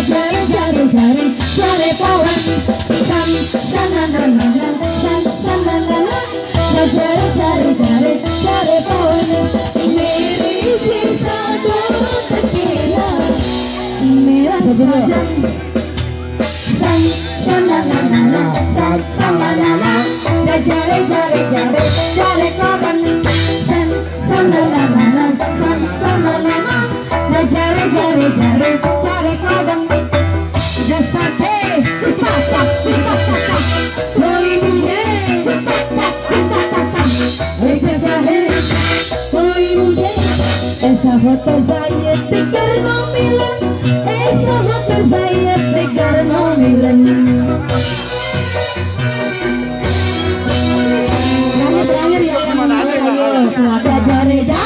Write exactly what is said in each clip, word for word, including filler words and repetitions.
jare jare jare jare pawan san sananana san sananana jare jare jare jare pawan मेरे जैसा दोस्त अकेला मेरा सजन san sananana san sananana jare jare jare jare pawan san sananana san sananana jare jare jare jare pawan Jasate cipata cipata koi mujhe cipata cipata ऐसा चाहे कोई मुझे ऐसा हो तो जायत करना मिलन ऐसा हो तो जायत करना मिलन Yang terakhir ya yang terakhir jare jare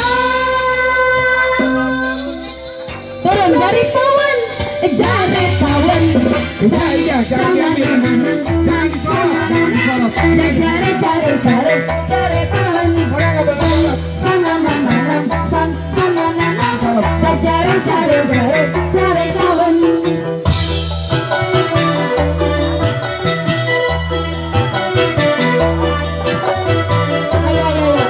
turun dari pawan jare pawan saya jare jare jare jare jare pawan sana nana san sana nana jare jare jare jare pawan ayo ayo ayo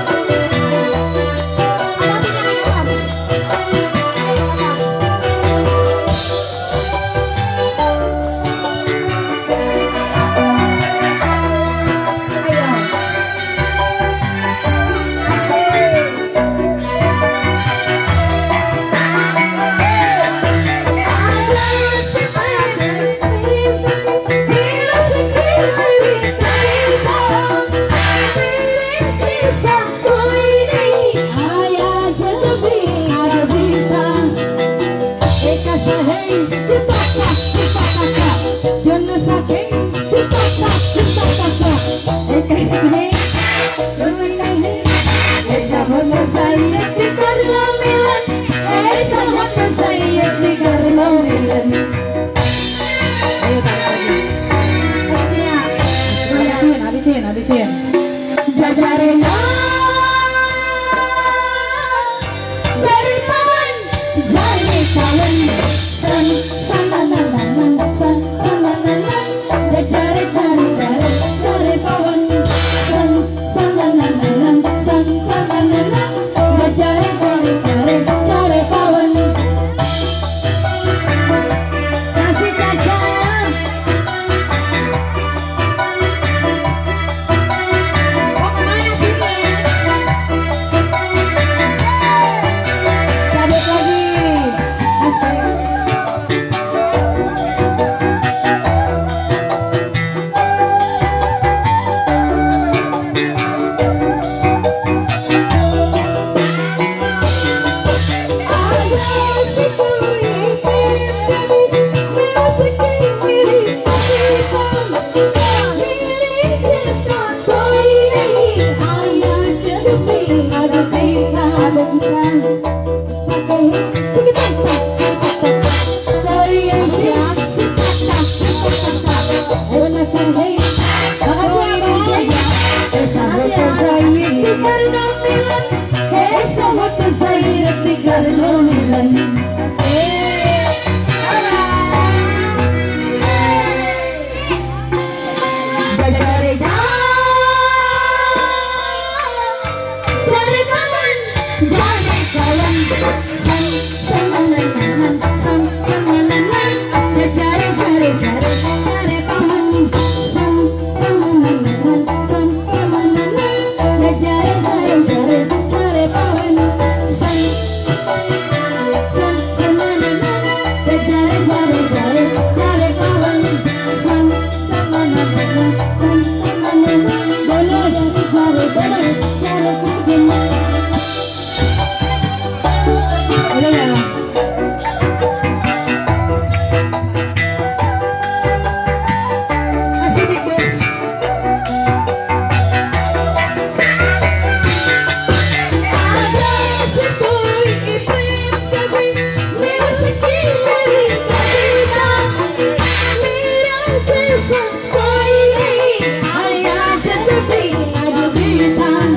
Koy नहीं आया जब भी आज भी था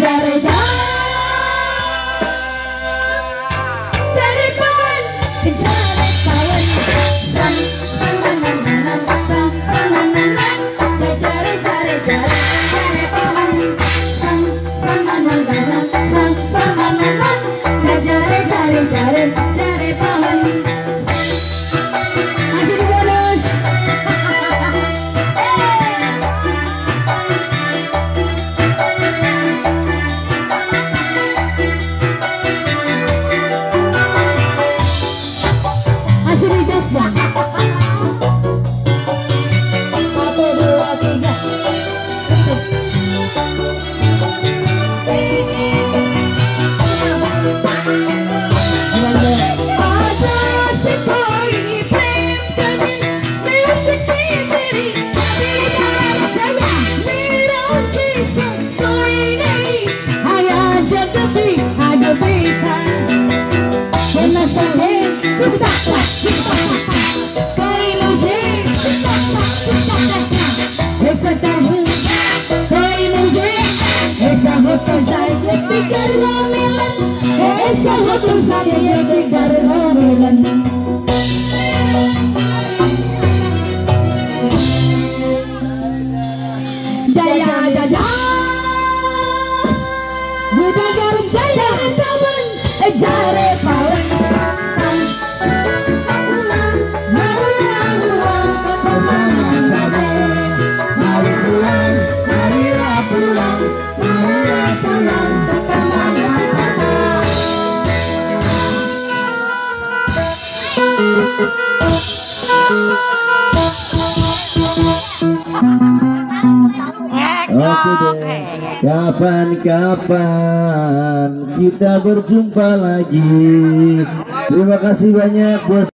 jare jare pawan jare pawan san san san san san jare jare jare jare pawan san san san san san jare jare jare jare pawan masih bonus. Masih digas bang. Satu dua tiga. Jaya jaya Buddha Garup Jaya Pawan Jare Pawan mari pulang, marilah pulang, marilah pulang Oke deh, kapan-kapan kita berjumpa lagi. Terima kasih banyak bos.